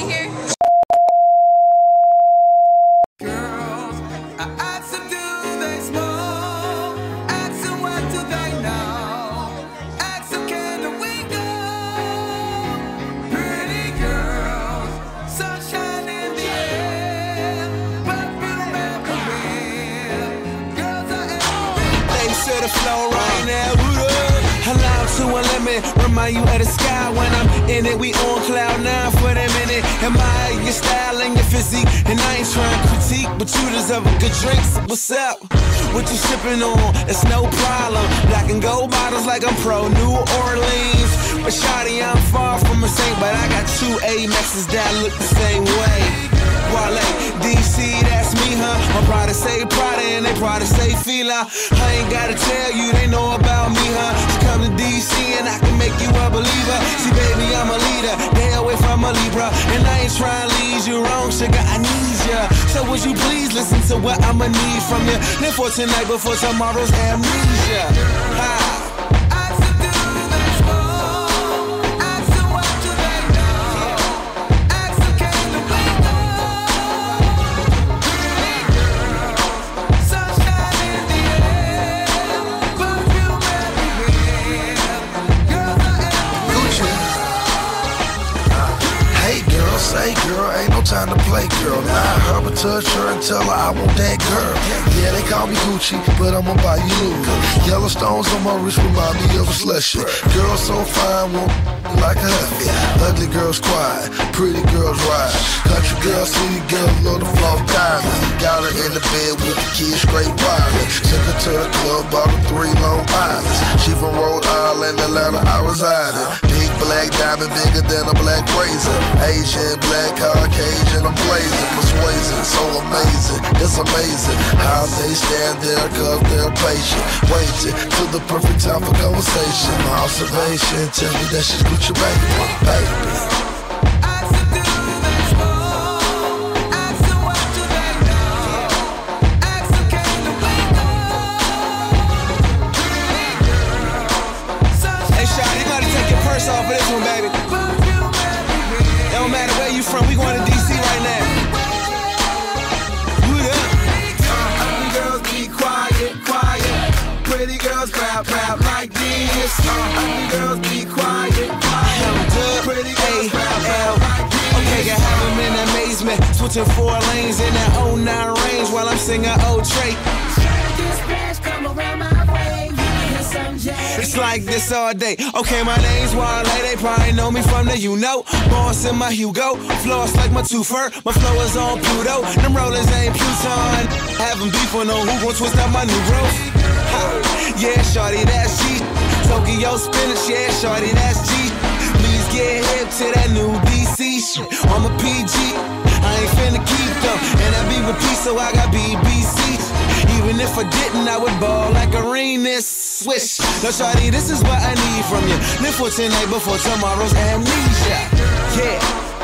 here. Girls, I ask them, do they smoke? Ask them, what do they know? Ask them, can we go? Pretty girls, sunshine in the air, perfume everywhere. Girls are everywhere. They set the flow right now. Allow to a limit, remind you of the sky when I'm in it. We on cloud 9 for the minute. Admire your style and your physique, and I ain't trying to critique, but you deserve a good drink. So what's up? What you sipping on? It's no problem. Black and gold bottles like I'm pro New Orleans. But shawty, I'm far from a saint, but I got 2 Amexes that look the same way. Wale, DC, that's me, huh? My brother say Prada and they Prada say Fila. I ain't gotta tell you, they know about me, huh? So come to DC and I can make you a believer. See, baby, I'm a leader, they away from a Libra. And I ain't trying to lead you wrong, sugar, I need ya. So would you please listen to what I'ma need from you? Live for tonight before tomorrow's amnesia. Say, girl, ain't no time to play, girl. Now I heard her touch her and tell her I want that girl. Yeah, they call me Gucci, but I'ma buy you Louis. Yellowstones on my wrist remind me of a slushy. Girl so fine, won't like a huffy. Ugly girls quiet, pretty girls ride. Country girls, city girls, love the flow diamond. Got her in the bed with the kids straight wireless. Took her to the club, bought her 3 Long Islands. She from Rhode Island, Atlanta, I reside in. Big black diamond, bigger than a black razor. Asian, black, Caucasian, I'm blazing. Persuasive, so amazing, it's amazing how they stand there cause they're patient. Waiting till the perfect time for conversation. My observation tell me that she's Gucci baby. Off of this one, baby. It don't matter where you from, we going to DC right now. You up? Ugly girls be quiet, quiet. Pretty girls rap like this. Ugly girls be quiet, quiet. Pretty girls rap like this. Okay, I have them in amazement. Switching 4 lanes in that 09 range while I'm singing Old Trey. Come around my way. It's like this all day. Okay, my name's Wale. They probably know me from the Boss in my Hugo. Floss like my twofer. My flow is on Pluto. Them rollers ain't Pluton. Having beef on who gon' twist out my new growth. Yeah, shorty, that's G. Tokyo spinach, yeah, shorty, that's G. Please get hip to that new DC shit. I'm a PG. I ain't finna keep them. And I be with P, so I got BBC. Even if I didn't, I would ball like arenas. Swish. Now, shawty, this is what I need from you. Live for tonight before tomorrow's amnesia. Yeah.